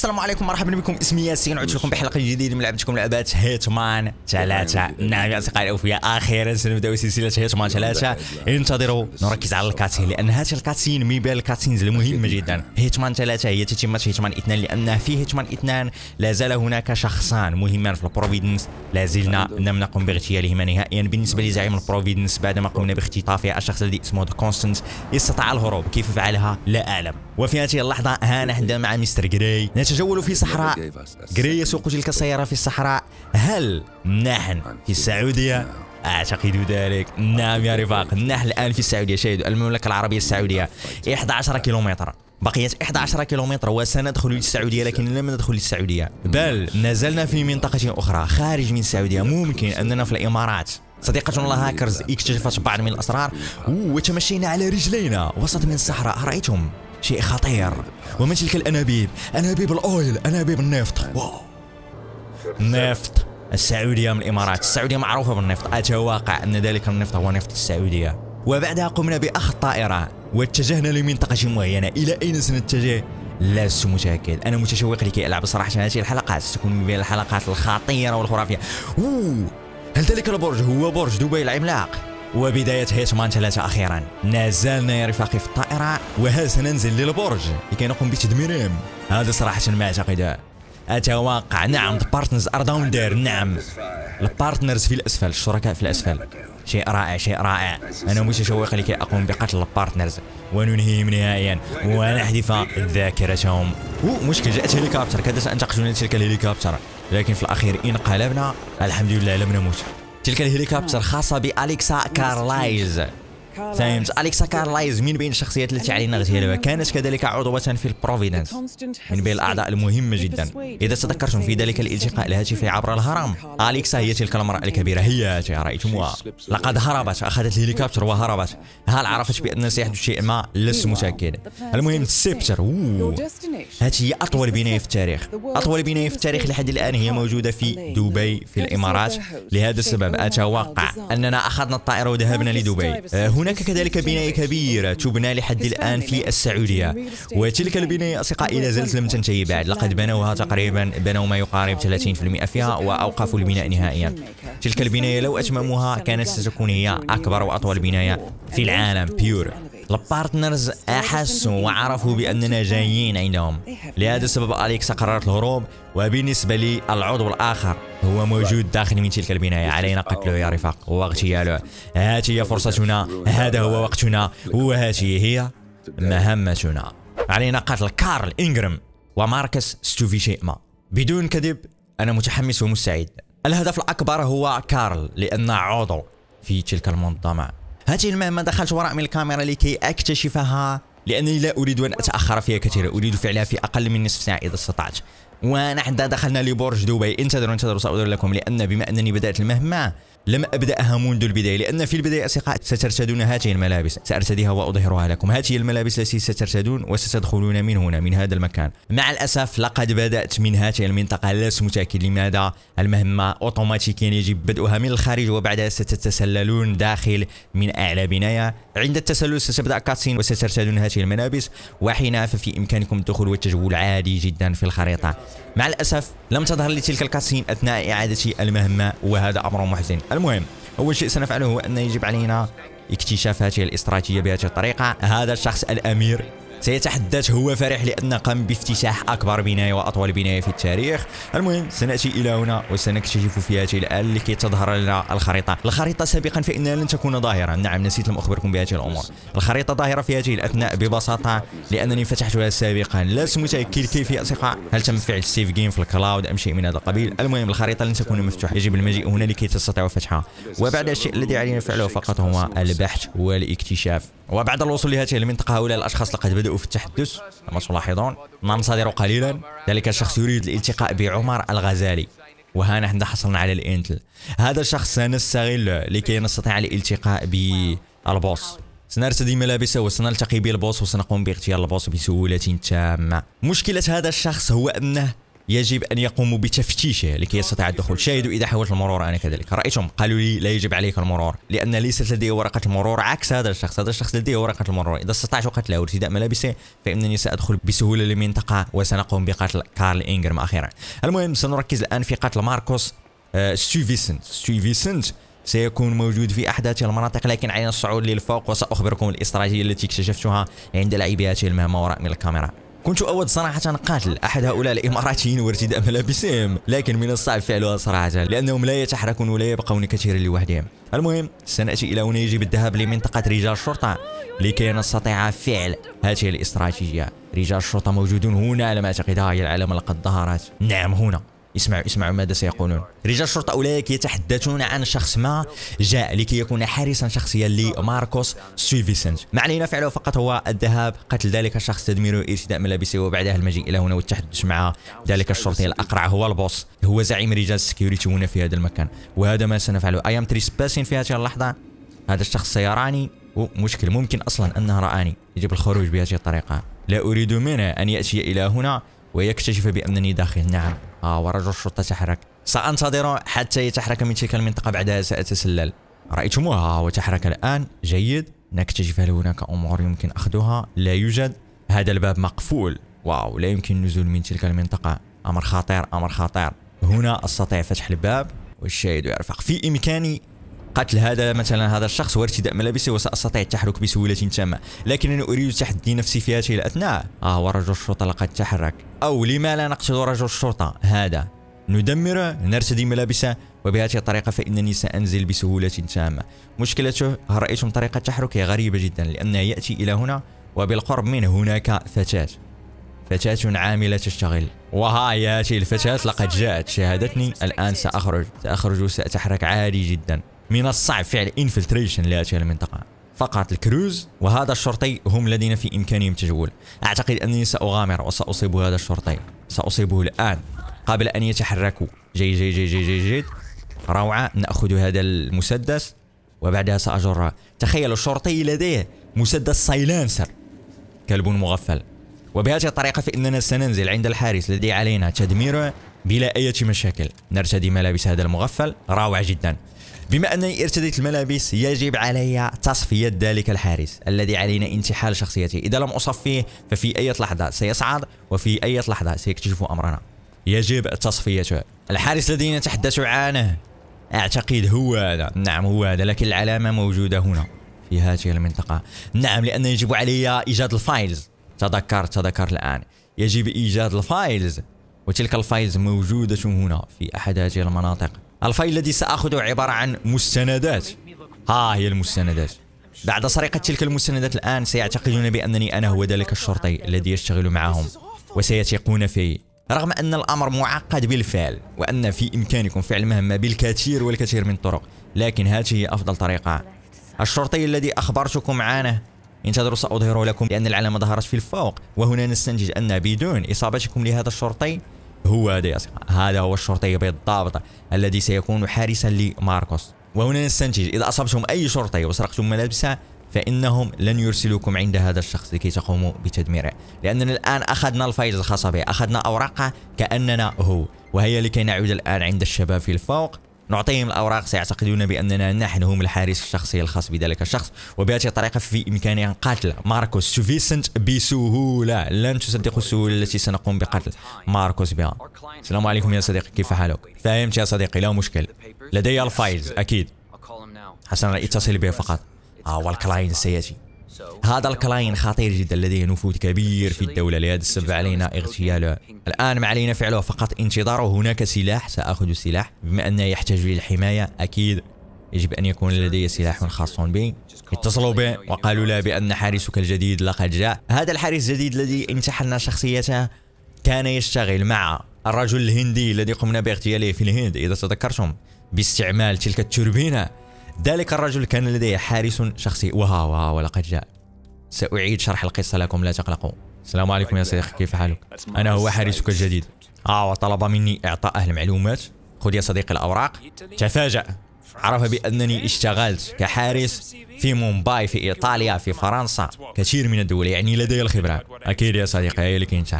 السلام عليكم، مرحبا بكم. اسمي ياسين، عدت لكم بحلقه جديده من لعبتكم لعبه هيتمان 3. نعم يا اصدقائي الاوفياء، اخيرا سنبدا سلسله هيتمان 3. انتظروا، نركز على الكاتسين لان هذه الكاتسين من بين الكاتسينز المهمه جدا. هيتمان 3 هي تتمه هيتمان 2 لان في هيتمان 2 لا زال هناك شخصان مهمان في البروفيدنس لا زلنا لم نقم باغتيالهما نهائيا. بالنسبه لزعيم البروفيدنس بعدما قمنا باختطافه الشخص الذي اسمه كونستانت استطاع الهروب، كيف فعلها لا اعلم. وفي هذه اللحظه ها نحن مع مستر جراي نتجول في صحراء. جراي يسوق تلك السيارة في الصحراء. هل نحن في السعودية؟ أعتقد ذلك. نعم يا رفاق، نحن الآن في السعودية. شاهدوا، المملكة العربية السعودية 11 كيلومتر، بقيت 11 كيلومتر وسندخل للسعودية، لكن لم ندخل للسعودية بل نزلنا في منطقة أخرى خارج من السعودية. ممكن أننا في الإمارات. صديقتنا الله هاكرز اكتشفت بعض من الأسرار وتمشينا على رجلينا وسط من الصحراء. رأيتم شيء خطير. ومن تلك الأنابيب، أنابيب الأويل، أنابيب النفط. واو، النفط. السعودية من الإمارات. السعودية معروفة بالنفط، أتوقع أن ذلك النفط هو نفط السعودية. وبعدها قمنا بأخذ طائرة واتجهنا لمنطقة معينة. إلى أين سنتجه؟ لست متأكد. أنا متشوق لكي ألعب صراحة. هذه الحلقات ستكون من بين الحلقات الخطيرة والخرافية. هل ذلك البرج هو برج دبي العملاق؟ وبداية هيتمان 3 أخيرا. نزلنا يا رفاقي في الطائرة وها سننزل للبرج لكي نقوم بتدميرهم. هذا صراحة ما أعتقد. أتوقع نعم البارتنرز ار داون دير. نعم البارتنرز في الأسفل، الشركاء في الأسفل. شيء رائع، شيء رائع. أنا متشوق لكي أقوم بقتل البارتنرز وننهيهم نهائيا ونحذف ذاكرتهم. مشكل، جاءت هليكوبتر، كادت أن تقتلنا تلك الهليكوبتر، لكن في الأخير انقلبنا الحمد لله، لم نموت. تلك الهليكوبتر خاصة بأليكسا كارلايز. فهمت؟ أليكسا كارلايز من بين الشخصيات التي علينا اغتيالها، كانت كذلك عضوة في البروفيدنس، من بين الأعضاء المهمة جدا. إذا تذكرتم في ذلك الالتقاء الهاتفي عبر الهرم، أليكسا هي تلك المرأة الكبيرة، هي رأيتموها. لقد هربت، أخذت الهليكوبتر وهربت. هل عرفت بأن سيحدث شيء ما؟ لست متأكد. المهم السبتر. هذه هي أطول بناية في التاريخ. أطول بناية في التاريخ لحد الآن هي موجودة في دبي في الإمارات. لهذا السبب أتوقع أننا أخذنا الطائرة وذهبنا لدبي. هناك كذلك بناية كبيرة تبنى لحد الآن في السعودية، وتلك البناية أصدقائي لا زالت لم تنتهي بعد. لقد بنوها تقريبا، بنوا ما يقارب 30% فيها وأوقفوا البناء نهائيا. تلك البناية لو أتمموها كانت ستكون هي أكبر وأطول بناية في العالم بيور. البارتنرز أحسوا وعرفوا بأننا جايين عندهم، لهذا السبب أليكسا قررت الهروب. وبالنسبة لي العضو الآخر هو موجود داخل من تلك البناية، علينا قتله يا رفاق واغتياله. هذه هي فرصتنا، هذا هو وقتنا، وهذه هي مهمتنا. علينا قتل كارل إنغرام وماركس ستوفيشيما. بدون كذب أنا متحمس ومستعد. الهدف الأكبر هو كارل لأنه عضو في تلك المنظمة. هذه المهمة دخلت وراء من الكاميرا لكي أكتشفها، لأنني لا أريد أن أتأخر فيها كثيرا، أريد فعلها في أقل من نصف ساعة إذا استطعت. ونحن دخلنا لبرج دبي. انتظروا سأظهر لكم، لأن بما أنني بدأت المهمة لم أبدأها منذ البداية، لأن في البداية أصدقاء سترتدون هذه الملابس، سأرتديها وأظهرها لكم. هذه الملابس التي سترتدون وستدخلون من هنا، من هذا المكان. مع الأسف لقد بدأت من هذه المنطقة، لست متأكد لماذا. المهمة أوتوماتيكيا يجب بدءها من الخارج وبعدها ستتسللون داخل من أعلى بناية. عند التسلل ستبدأ كاتسين وسترتدون هذه الملابس، وحينها ففي إمكانكم الدخول والتجول عادي جدا في الخريطة. مع الأسف لم تظهر لي تلك الكاتسين أثناء إعادة المهمة، وهذا أمر محزن. المهم أول شيء سنفعله هو أن يجب علينا اكتشاف هذه الاستراتيجية بهذه الطريقة. هذا الشخص الأمير سيتحدث، هو فرح لأن قام بافتتاح أكبر بناية وأطول بناية في التاريخ. المهم سنأتي إلى هنا وسنكتشف في هذه الآن لكي تظهر لنا الخريطة. الخريطة سابقا فإنها لن تكون ظاهرة. نعم نسيت لم أخبركم بهذه الأمور. الخريطة ظاهرة في هذه الأثناء ببساطة لأنني فتحتها سابقا. لست متأكد كيف يا أصدقاء، هل تم فعل سيف جيم في الكلاود أم شيء من هذا القبيل. المهم الخريطة لن تكون مفتوحة، يجب المجيء هنا لكي تستطيعوا فتحها. وبعد الشيء الذي علينا فعله فقط هو البحث والاكتشاف. وبعد الوصول لهذه المنطقة هؤلاء الأشخاص لقد بدأوا في التحدث كما تلاحظون. ننتظر قليلا، ذلك الشخص يريد الالتقاء بعمر الغزالي، وها نحن حصلنا على الانتل. هذا الشخص سنستغل لكي نستطيع الالتقاء بالبوس. سنرتدي ملابسه وسنلتقي بالبوس وسنقوم باغتيال البوس بسهولة تامة. مشكلة هذا الشخص هو أنه يجب أن يقوموا بتفتيشه لكي يستطيع الدخول. شاهدوا إذا حاولت المرور أنا كذلك، رأيتم قالوا لي لا يجب عليك المرور لأن ليست لديه ورقة المرور، عكس هذا الشخص لديه ورقة المرور. إذا استطعت قتله وارتداء ملابسه فإنني سأدخل بسهولة للمنطقة وسنقوم بقتل كارل إنجرام أخيرا. المهم سنركز الآن في قتل ماركوس ستويفيسنت سيكون موجود في أحداث المناطق، لكن علينا الصعود للفوق وسأخبركم الاستراتيجية التي اكتشفتها عند لاعبي هذه المهمة وراء من الكاميرا. كنت أود صراحة قتل أحد هؤلاء الإماراتيين وارتداء ملابسهم، لكن من الصعب فعلها صراحة لأنهم لا يتحركون ولا يبقون كثيرا لوحدهم. المهم سنأتي إلى هنا، يجب الذهاب لمنطقة رجال الشرطة لكي نستطيع فعل هذه الاستراتيجية. رجال الشرطة موجودون هنا على ما أعتقد، هي العلامة لقد ظهرت، نعم هنا. اسمعوا ماذا سيقولون. رجال الشرطة أولئك يتحدثون عن شخص ما جاء لكي يكون حارسا شخصيا لماركوس ستويفيسنت. ما علينا فعله فقط هو الذهاب قتل ذلك الشخص، تدميره، ارتداء ملابسه، وبعدها المجيء إلى هنا والتحدث مع ذلك الشرطي الأقرع. هو البوس، هو زعيم رجال السكيورتي هنا في هذا المكان، وهذا ما سنفعله. أيام تريسباسين في هذه اللحظة. هذا الشخص سيراني، مشكل، ممكن أصلا أنه رآني. يجب الخروج بهذه الطريقة. لا أريد منه أن يأتي إلى هنا ويكتشف بأنني داخل. نعم ورجل الشرطة تحرك. سأنتظر حتى يتحرك من تلك المنطقة، بعدها سأتسلل. رأيتموها وتحرك الآن. جيد، نكتشف هل هناك أمور يمكن أخذها. لا يوجد. هذا الباب مقفول. واو، لا يمكن النزول من تلك المنطقة. أمر خطير، أمر خطير. هنا أستطيع فتح الباب والشاهد يرفق. في إمكاني قتل هذا الشخص وارتداء ملابسه وسأستطيع التحرك بسهولة تامة، لكنني أريد تحدي نفسي في هذه الأثناء. ورجل الشرطة لقد تحرك. أو لما لا نقتل رجل الشرطة هذا، ندمره، نرتدي ملابسه، وبهذه الطريقة فإنني سأنزل بسهولة تامة. مشكلته رأيتم طريقة تحركه غريبة جدا، لأنه يأتي إلى هنا وبالقرب منه هناك فتاة عاملة تشتغل، وهاي هذه الفتاة لقد جاءت شاهدتني. الآن سأخرج وسأتحرك عادي جدا. من الصعب فعل انفلتريشن لهذه المنطقة. فقط الكروز وهذا الشرطي هم الذين في إمكانهم التجول. أعتقد أنني سأغامر وسأصيب هذا الشرطي، سأصيبه الآن قبل أن يتحركوا. جيد. روعة. نأخذ هذا المسدس وبعدها سأجره. تخيلوا الشرطي لديه مسدس سايلانسر، كلب مغفل. وبهذه الطريقة فإننا سننزل عند الحارس الذي علينا تدميره بلا أي مشاكل. نرتدي ملابس هذا المغفل. روعة جدا. بما أنني ارتديت الملابس يجب علي تصفية ذلك الحارس الذي علينا انتحال شخصيته. إذا لم أصفيه ففي أي لحظة سيصعد وفي أي لحظة سيكتشف أمرنا. يجب تصفيته. الحارس الذي نتحدث عنه أعتقد هو هذا. نعم هو هذا، لكن العلامة موجودة هنا في هذه المنطقة. نعم، لأن يجب علي إيجاد الفايلز. تذكرت الآن. يجب إيجاد الفايلز، وتلك الفايلز موجودة هنا في أحد هذه المناطق. الفايل الذي سأخذه عبارة عن مستندات. هي المستندات. بعد سرقة تلك المستندات الآن سيعتقدون بأنني أنا هو ذلك الشرطي الذي يشتغل معهم وسيثقون فيه، رغم أن الأمر معقد بالفعل وأن في إمكانكم فعل مهمة بالكثير والكثير من الطرق، لكن هذه هي أفضل طريقة. الشرطي الذي أخبرتكم عنه انتظروا، سأظهره لكم لأن العلامة ظهرت في الفوق، وهنا نستنتج أن بدون إصابتكم لهذا الشرطي هو هذا هو الشرطي بالضبط الذي سيكون حارسا لماركوس. وهنا نستنتج إذا أصبتم أي شرطي وسرقتم ملابسه فإنهم لن يرسلوكم عند هذا الشخص لكي تقوموا بتدميره، لأننا الآن أخذنا الفايلز الخاصة به، أخذنا أوراقه كأننا هو، وهي لكي نعود الآن عند الشباب في الفوق نعطيهم الأوراق. سيعتقدون بأننا نحن هم الحارس الشخصي الخاص بذلك الشخص، وبهذه الطريقة في إمكاننا قتل ماركوس ستويفيسنت بسهولة. لن تصدقوا السهولة التي سنقوم بقتل ماركوس بها. السلام عليكم يا صديقي، كيف حالك؟ فهمت يا صديقي، لا مشكل، لدي الفايلز أكيد. حسنا، اتصل به فقط. والكلاين سيأتي. هذا الكلاين خطير جدا، لديه نفوذ كبير في الدولة، لهذا السبب علينا اغتياله. الآن ما علينا فعله فقط انتظاره. هناك سلاح، سأخذ السلاح بما أنه يحتاج للحماية. أكيد يجب أن يكون لدي سلاح خاص بي. اتصلوا به وقالوا له بأن حارسك الجديد لقد جاء. هذا الحارس الجديد الذي امتحنا شخصيته كان يشتغل مع الرجل الهندي الذي قمنا باغتياله في الهند، إذا تذكرتم، باستعمال تلك التوربينة. ذلك الرجل كان لديه حارس شخصي، وها ولقد جاء. سأعيد شرح القصة لكم، لا تقلقوا. السلام عليكم يا صديقي، كيف حالك؟ أنا هو حارسك الجديد. وطلب مني إعطاء المعلومات. خذ يا صديقي الأوراق. تفاجأ، عرف بأنني اشتغلت كحارس في مومباي، في إيطاليا، في فرنسا، كثير من الدول، يعني لدي الخبرة. أكيد يا صديقي، هي لكي نتحرك.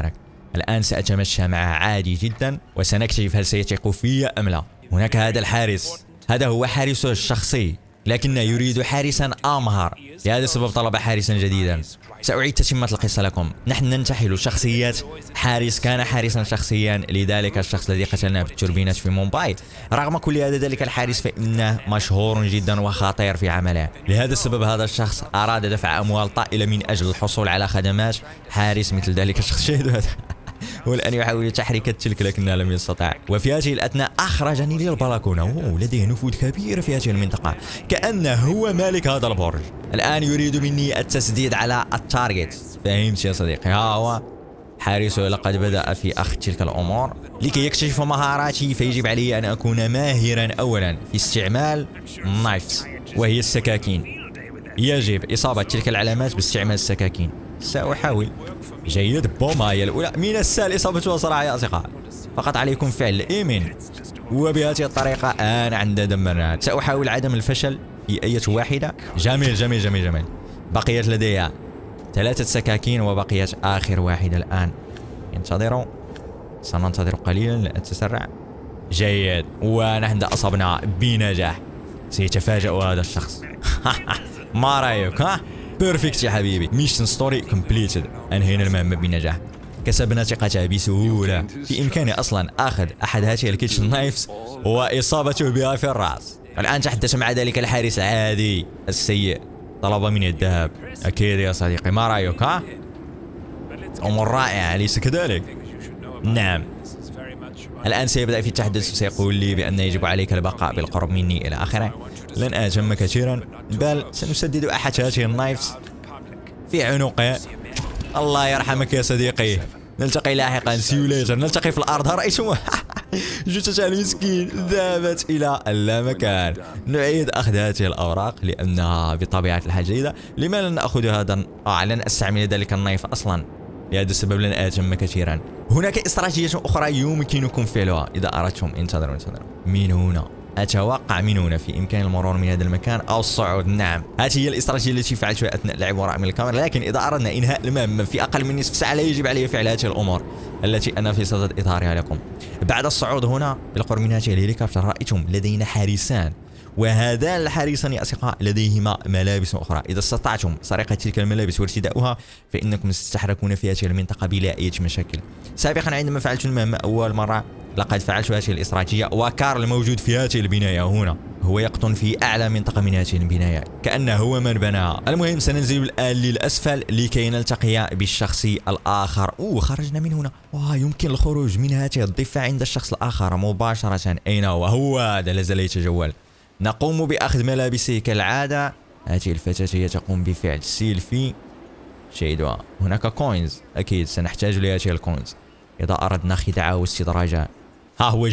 الآن سأتمشى معه عادي جدا وسنكتشف هل سيثق في أم لا. هناك هذا الحارس، هذا هو حارسه الشخصي، لكنه يريد حارسا أمهر، لهذا السبب طلب حارسا جديدا. سأعيد تتمة القصة لكم. نحن ننتحل شخصيات حارس كان حارسا شخصيا لذلك الشخص الذي قتلناه بالتوربينات في مومباي. رغم كل هذا ذلك الحارس فإنه مشهور جدا وخطير في عمله، لهذا السبب هذا الشخص أراد دفع أموال طائلة من أجل الحصول على خدمات حارس مثل ذلك الشخص. شاهدوا هذا والآن يحاول تحريك التلك لكنه لم يستطع. وفي هذه الأثناء أخرجني للبلكونة. لديه نفوذ كبير في هذه المنطقة، كأنه هو مالك هذا البرج. الآن يريد مني التسديد على التارجت. فهمت يا صديقي؟ ها هو حارسه لقد بدأ في أخذ تلك الأمور. لكي يكتشف مهاراتي فيجب علي أن أكون ماهرا أولا في استعمال النايفز وهي السكاكين. يجب إصابة تلك العلامات باستعمال السكاكين. سأحاول. جيد. بومايا الأولى من السهل إصابتها صراحة يا أصدقاء، فقط عليكم فعل الإيمن، وبهذه الطريقة أنا عند دمرنا. سأحاول عدم الفشل في أي واحدة. جميل جميل جميل جميل. بقيت لدي 3 سكاكين وبقيت آخر واحدة الآن. انتظروا، سننتظر قليلا لا أتسرع. جيد، ونحن أصبنا بنجاح. سيتفاجأ هذا الشخص. ما رأيك؟ ها؟ بيرفكت يا حبيبي. ميشن ستوري كومبليتد. أنهينا المهمة بنجاح. كسبنا ثقتها بسهولة. في إمكاني أصلا أخذ أحد هذه الكيتشن نايفز وإصابته بها في الرأس. الآن تحدث مع ذلك الحارس العادي السيء، طلب مني الذهب. أكيد يا صديقي، ما رأيك؟ ها؟ أمر رائعة أليس كذلك؟ نعم. الآن سيبدأ في التحدث وسيقول لي بأن يجب عليك البقاء بالقرب مني إلى آخره. لن أهتم كثيرا، بل سنسدد أحد هذه النايفز في عنقه. الله يرحمك يا صديقي. نلتقي لاحقا. سيوليتر. نلتقي في الأرض. رأيتم؟ جثة المسكين ذهبت إلى اللامكان. نعيد أخذ هذه الأوراق لأنها بطبيعة الحال جيدة. لما لن نأخذ هذا؟ لن أستعمل ذلك النايف أصلا، لهذا السبب لن أهتم كثيرا. هناك استراتيجية أخرى يمكنكم فعلها إذا أردتم. انتظروا انتظروا. من هنا أتوقع من هنا في إمكان المرور من هذا المكان أو الصعود. نعم، هذه هي الاستراتيجية التي فعلتها أثناء اللعب وراء من الكاميرا. لكن إذا أردنا إنهاء المهمة في أقل من نصف ساعة لا يجب علي فعل هذه الأمور التي أنا في صدد إظهارها لكم. بعد الصعود هنا بالقرب من هذه الهليكوبتر رأيتم لدينا حارسان، وهذان الحارسان يا أصدقاء لديهما ملابس أخرى. إذا استطعتم سرقة تلك الملابس وارتداؤها فإنكم ستتحركون في هذه المنطقة بلا أي مشاكل. سابقا عندما فعلت المهمة أول مرة لقد فعلت هذه الاستراتيجية، وكارل موجود في هذه البناية هنا، هو يقطن في أعلى منطقة من هذه البناية كأنه هو من بناها. المهم سننزل الآن للأسفل لكي نلتقي بالشخص الآخر. خرجنا من هنا. يمكن الخروج من هذه الضفة عند الشخص الآخر مباشرة. أين هو؟ هو هذا لازال يتجول. نقوم بأخذ ملابسه كالعادة. هذه الفتاة هي تقوم بفعل سيلفي. شاهدوا، هناك كوينز، أكيد سنحتاج لهذه الكوينز إذا أردنا خداعه واستدراجه. ها هو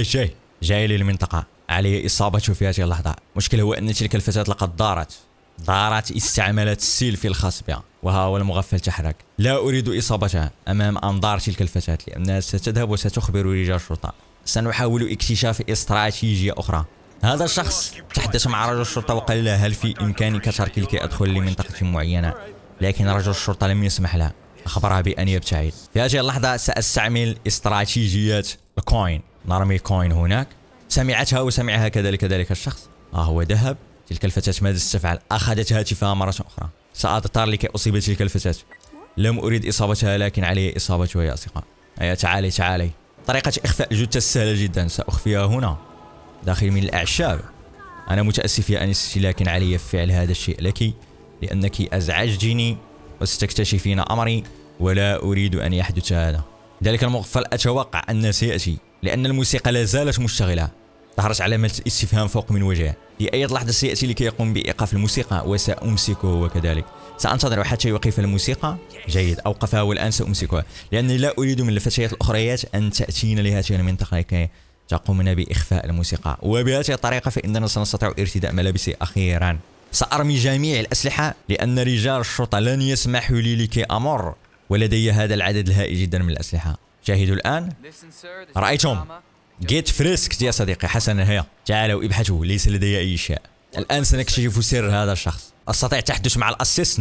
جاي للمنطقة. عليه إصابته في هذه اللحظة. المشكلة هو أن تلك الفتاة لقد دارت استعملت السيلفي الخاص بها، وها هو المغفل تحرك. لا أريد إصابتها أمام أنظار تلك الفتاة لأنها ستذهب وستخبر رجال الشرطة. سنحاول اكتشاف استراتيجية أخرى. هذا الشخص تحدث مع رجل الشرطة وقال له هل في إمكانك تركي لكي أدخل لمنطقة معينة، لكن رجل الشرطة لم يسمح له، أخبرها بأن يبتعد. في هذه اللحظة سأستعمل استراتيجية الكوين. نرمي كوين هناك. سمعتها وسمعها كذلك ذلك الشخص. هو ذهب. تلك الفتاة ماذا ستفعل؟ أخذت هاتفها مرة أخرى. سأضطر لكي أصيب تلك الفتاة. لم أريد إصابتها لكن علي إصابتها يا أصدقاء. تعالي. طريقة إخفاء جثة سهلة جدا. سأخفيها هنا داخل من الأعشاب. أنا متأسف يا أنستي لكن علي فعل هذا الشيء لك لأنك أزعجتني وستكتشفين أمري ولا أريد أن يحدث هذا. ذلك المغفل أتوقع أنه سيأتي لأن الموسيقى لا زالت مشتغلة. ظهرت علامة الاستفهام فوق من وجهه. في أي لحظة سيأتي لكي يقوم بإيقاف الموسيقى وسأمسكه وكذلك. سأنتظر حتى يوقف الموسيقى. جيد، أوقفها والآن سأمسكها لأني لا أريد من الفتيات الأخريات أن تأتين لهذه المنطقة لكي تقومن بإخفاء الموسيقى. وبهذه الطريقة فإننا سنستطيع ارتداء ملابسي أخيرا. سأرمي جميع الأسلحة لأن رجال الشرطة لن يسمحوا لي لكي أمر ولدي هذا العدد الهائل جدا من الأسلحة. شاهدوا الآن. رأيتم؟ جيت فريسكت يا صديقي. حسنا، هيا تعالوا ابحثوا. ليس لدي أي شيء. الآن سنكتشف سر هذا الشخص. أستطيع التحدث مع الأسيستنت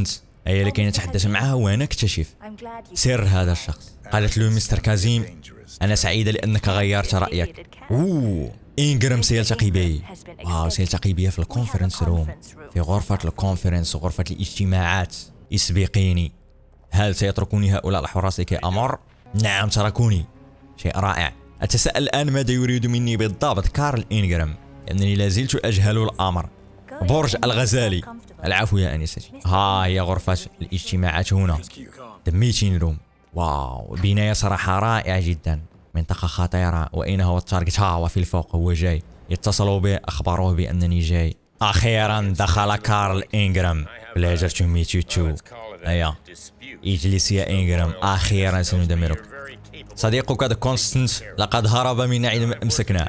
هي اللي كان يتحدث معها ونكتشف سر هذا الشخص. قالت له مستر كازيم أنا سعيدة لأنك غيرت رأيك. إنغرام سيلتقي بي. سيلتقي بي في الكونفرنس روم، في غرفة الكونفرنس، غرفة الاجتماعات. اسبقيني. هل سيتركوني هؤلاء الحراس لكي أمر؟ نعم تركوني. شيء رائع. أتساءل الآن ماذا يريد مني بالضبط كارل إنغرام، لأنني لازلت أجهل الأمر. برج الغزالي. العفو يا أنستي. ها هي غرفة الاجتماعات هنا. The meeting room. واو، بناية صراحة رائعة جدا. منطقة خطيرة. وأين هو التارجت؟ ها هو في الفوق، هو جاي. اتصلوا به، أخبروه بأنني جاي. أخيرا دخل كارل إنغرام. Pleasure to meet you too. أيا اجلس يا إنغرام، أخيرا سندمرك. صديقك ذا كونستانت لقد هرب منا عندما أمسكناه.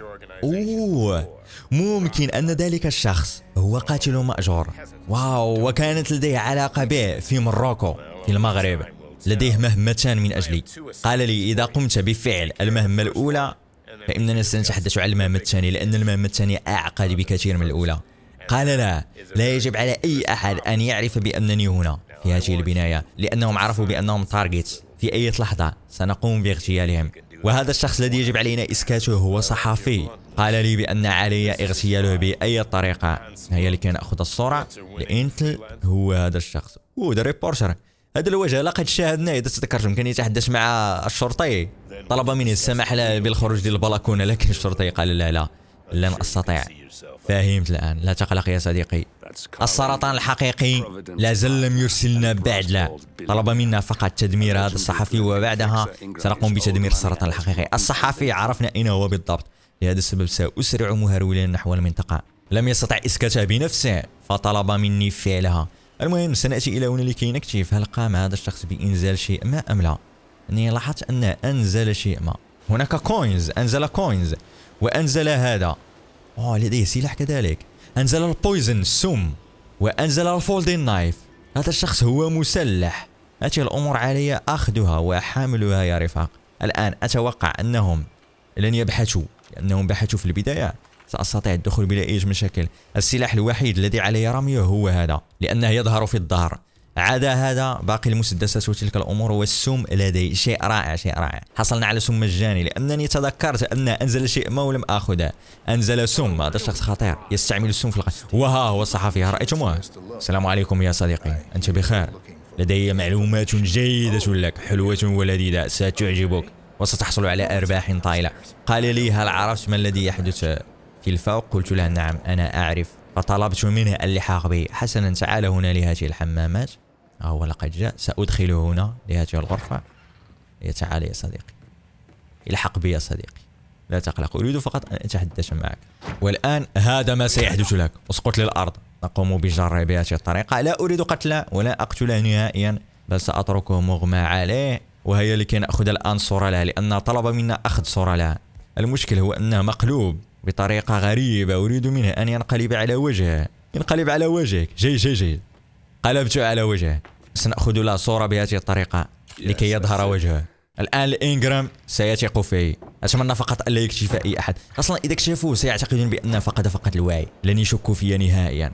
ممكن أن ذلك الشخص هو قاتل مأجور. واو، وكانت لديه علاقة به في مروكو في المغرب. لديه مهمتان من أجلي. قال لي إذا قمت بفعل المهمة الأولى فإننا سنتحدث عن المهمة الثانية، لأن المهمة الثانية أعقد بكثير من الأولى. قال لا يجب على أي أحد أن يعرف بأنني هنا في هذه البناية، لأنهم عرفوا بأنهم تارجت. في أي لحظة سنقوم باغتيالهم، وهذا الشخص الذي يجب علينا إسكاته هو صحفي. قال لي بأن علي اغتياله بأي طريقة. هيا لكي نأخذ الصورة. لإنت هو هذا الشخص. ذا ريبورتر. هذا الوجه لقد شاهدناه إذا تذكرتم، كان يتحدث مع الشرطي، طلب مني السماح له بالخروج ديال البلكونة، لكن الشرطي قال لا لن أستطيع. فهمت الآن، لا تقلق يا صديقي. السرطان الحقيقي لا زال لم يرسلنا بعد. لا، طلب منا فقط تدمير هذا الصحفي، وبعدها سنقوم بتدمير السرطان الحقيقي. الصحفي عرفنا أين هو بالضبط، لهذا السبب سأسرع مهرولا نحو المنطقة. لم يستطع إسكاتها بنفسه فطلب مني فعلها. المهم سنأتي إلى هنا لكي نكتشف هل قام هذا الشخص بإنزال شيء ما أم لا. أني لاحظت أن أنزل شيء ما. هناك كوينز، أنزل كوينز، وأنزل هذا. لديه سلاح كذلك. أنزل البويزن، السم، وأنزل الفولدين نايف. هذا الشخص هو مسلح. هذه الأمور علي أخذها وحاملها يا رفاق. الآن أتوقع أنهم لن يبحثوا، لأنهم بحثوا في البداية. سأستطيع الدخول بلا أي مشاكل. السلاح الوحيد الذي علي رميه هو هذا، لأنه يظهر في الظهر. عدا هذا باقي المسدسات وتلك الأمور. والسم لدي. شيء رائع، شيء رائع. حصلنا على سم مجاني، لأنني تذكرت أن أنزل شيء ما ولم أخذه. أنزل سم. هذا الشخص خطير، يستعمل السم في القتل. وها هو الصحفي، رأيتموه؟ السلام عليكم يا صديقي، أنت بخير؟ لدي معلومات جيدة لك، حلوة ولذيذة، ستعجبك وستحصل على أرباح طائلة. قال لي هل عرفت ما الذي يحدث في الفوق؟ قلت له نعم أنا أعرف، فطلبت منه اللحاق بي. حسنا، تعال هنا لهذه الحمامات. هو لقد جاء. سأدخله هنا لهذه الغرفة. تعال يا صديقي، الحق بي يا صديقي، لا تقلق، أريد فقط أن أتحدث معك. والآن هذا ما سيحدث لك. اسقط للأرض. نقوم بجره بهذه الطريقة. لا أريد قتله ولا أقتله نهائيا، بل سأتركه مغمى عليه. وهي لكي نأخذ الآن صورة له، لأن طلب منا أخذ صورة له. المشكل هو أنه مقلوب بطريقة غريبة. أريد منه أن ينقلب على وجهه. ينقلب على وجهك. جيد. قلبت على وجهه. سنأخذ له صورة بهذه الطريقة لكي يظهر وجهه. الآن إنغرام سيثق فيه. أتمنى فقط ألا يكتشف أي أحد. أصلا إذا اكتشفوه سيعتقدون بأنه فقد الوعي، لن يشكوا فيه نهائيا.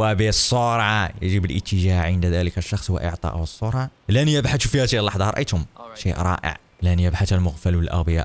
وبالسرعة يجب الاتجاه عند ذلك الشخص وإعطائه الصورة. لن يبحث في هذه اللحظة. رأيتم؟ شيء رائع. لن يبحث المغفل الأغبياء.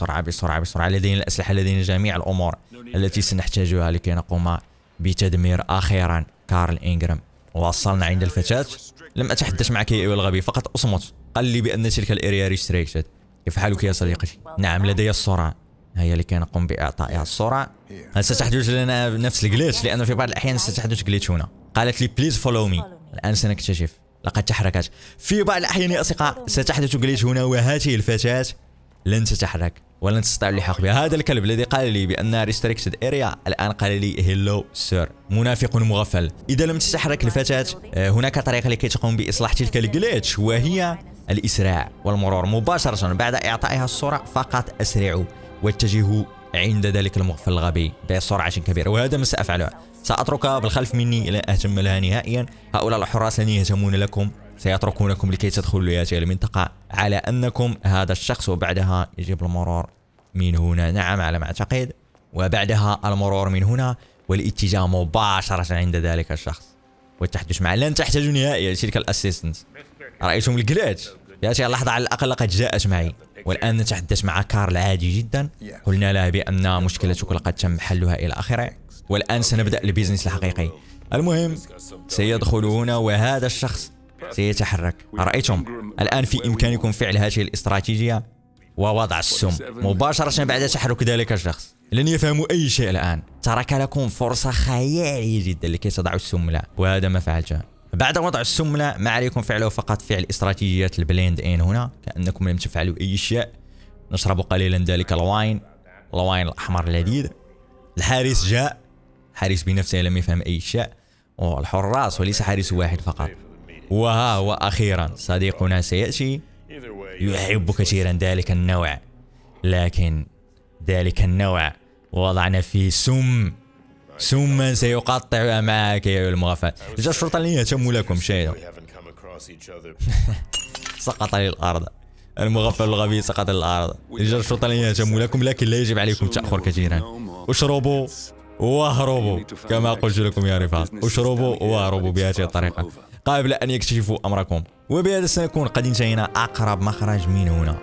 بسرعة. لدينا الأسلحة، لدينا جميع الأمور التي سنحتاجها لكي نقوم بتدمير أخيرا كارل إنغرام. وصلنا عند الفتاة. لم أتحدث معك يا أيها الغبي، فقط أصمت. قال لي بأن تلك الاريا ريستريكتد. كيف حالك يا صديقتي؟ نعم لدي الصورة. هيا لكي نقوم بإعطائها الصورة. هل ستحدث لنا نفس الجليتش؟ لأنه في بعض الأحيان ستحدث جليتش هنا. قالت لي بليز فولو مي. الآن سنكتشف. لقد تحركت. في بعض الأحيان يا أصدقاء ستحدث جليتش هنا، وهذه الفتاة لن تتحرك ولن تستطيع اللحاق بها. هذا الكلب الذي قال لي بأنها ريستريكتد اريا الآن قال لي هيلو سير. منافق مغفل. إذا لم تتحرك الفتاة هناك طريقة لكي تقوم بإصلاح تلك الجليتش، وهي الإسراع والمرور مباشرة. بعد إعطائها الصورة فقط أسرعوا واتجهوا عند ذلك المغفل الغبي بسرعة كبيرة، وهذا ما سأفعله. سأتركها بالخلف مني، لا أهتم لها نهائيا. هؤلاء الحراس لن يهتمون لكم، سيتركونكم لكي تدخلوا لهذه المنطقة على أنكم هذا الشخص، وبعدها يجب المرور من هنا. نعم على ما أعتقد. وبعدها المرور من هنا والاتجاه مباشرة عند ذلك الشخص. والتحدث معه. لن تحتاج نهائيا تلك الاسيستنت. رايتم الجلاتش في هذه اللحظه على الاقل قد جاءت معي. والان نتحدث مع كارل عادي جدا. قلنا له بان مشكلتك لقد تم حلها الى اخره، والان سنبدا البيزنس الحقيقي. المهم سيدخل هنا وهذا الشخص سيتحرك. رأيتم الآن في إمكانكم فعل هذه الاستراتيجية ووضع السم مباشرة بعد تحرك ذلك الشخص. لن يفهموا أي شيء الآن. ترك لكم فرصة خيالية جدا لكي تضعوا السم له، وهذا ما فعلته. بعد وضع السم له ما عليكم فعله فقط فعل استراتيجية البليند إن هنا كأنكم لم تفعلوا أي شيء. نشرب قليلا ذلك الواين الأحمر اللذيذ. الحارس جاء، حارس بنفسه لم يفهم أي شيء، والحراس وليس حارس واحد فقط. وها هو أخيرا صديقنا سيأتي، يحب كثيرا ذلك النوع، لكن ذلك النوع وضعنا فيه سما سيقطع معك يا المغفل. جاء الشرطة لن يهتموا لكم شيء. سقط للأرض المغفل الغبي، سقط للأرض. جاء الشرطة لن يهتموا لكم، لكن لا يجب عليكم التأخر كثيرا. اشربوا واهربوا كما قلت لكم يا رفاق، اشربوا واهربوا بهذه الطريقة قبل أن يكتشفوا أمركم. وبهذا سنكون قد انتهينا أقرب مخرج من هنا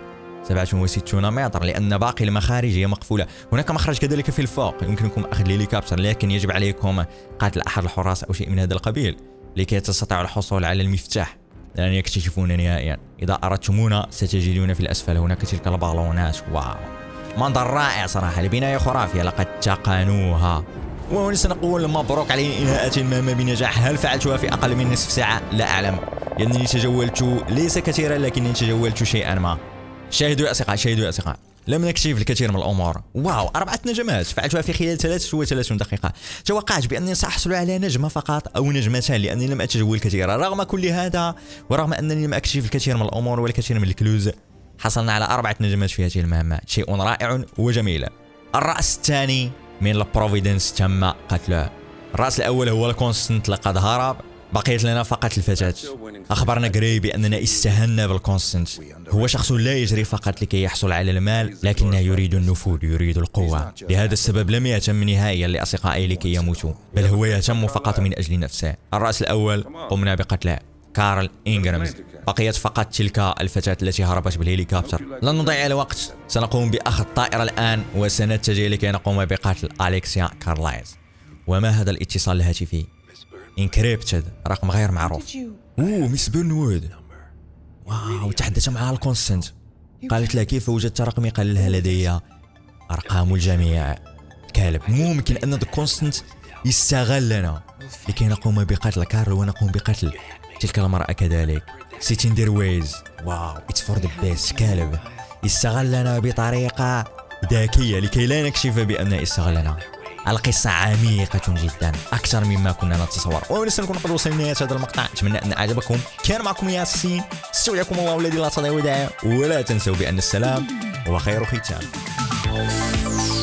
67 متر، لأن باقي المخارج هي مقفولة. هناك مخرج كذلك في الفوق يمكنكم أخذ الهليكوبتر، لكن يجب عليكم قتل أحد الحراس أو شيء من هذا القبيل لكي تستطيعوا الحصول على المفتاح. لن يكتشفون نهائيا. إذا أردتمونا ستجدون في الأسفل هناك تلك البالونات. واو، منظر رائع صراحة، البناية خرافية لقد تقنوها. وهنا سنقول مبروك على إنهاء المهمة بنجاح. هل فعلتها في أقل من نصف ساعة؟ لا أعلم، لأنني تجولت ليس كثيرا لكنني تجولت شيئا ما. شاهدوا يا أصدقاء، شاهدوا يا أصدقاء، لم نكتشف الكثير من الأمور. واو، 4 نجمات فعلتها في خلال 33 دقيقة. توقعت بأنني سأحصل على نجمة فقط أو نجمتان لأنني لم أتجول كثيرا. رغم كل هذا ورغم أنني لم أكتشف الكثير من الأمور والكثير من الكلوز، حصلنا على 4 نجمات في هذه المهمة، شيء رائع وجميل. الرأس الثاني من البروفيدنس تم قتله. الرأس الأول هو الكونستنت لقد هرب، بقيت لنا فقط الفتاة. أخبرنا جراي بأننا استهنا بالكونستنت. هو شخص لا يجري فقط لكي يحصل على المال، لكنه يريد النفوذ، يريد القوة. لهذا السبب لم يهتم نهائيا لأصدقائي لكي يموتوا، بل هو يهتم فقط من أجل نفسه. الرأس الأول قمنا بقتله، كارل إنغرامز. بقيت فقط تلك الفتاة التي هربت بالهليكوبتر. لن نضيع الوقت، سنقوم بأخذ الطائرة الآن وسنتجه لكي نقوم بقتل أليكسيا كارلايز. وما هذا الاتصال الهاتفي؟ انكريبتد، رقم غير معروف. ميس بيرنوود. واو، تحدث معها الكونستنت. قالت له كيف وجدت رقمي؟ قال لها لدي أرقام الجميع. كالب، ممكن أن الكونستنت يستغلنا لكي نقوم بقتل كارل ونقوم بقتل تلك المرأة كذلك. سيتين دير ويز. واو، اتس فور ذا بيست. كالب استغلنا بطريقة ذكية لكي لا نكشف بأنه استغلنا. القصة عميقة جدا أكثر مما كنا نتصور. ونسألكم قد وصلنا لنهاية هذا المقطع، أتمنى أن أعجبكم. كان معكم ياسين، استودعكم الله الذي لا تضيع ودائعه، ولا تنسوا بأن السلام هو خير ختام.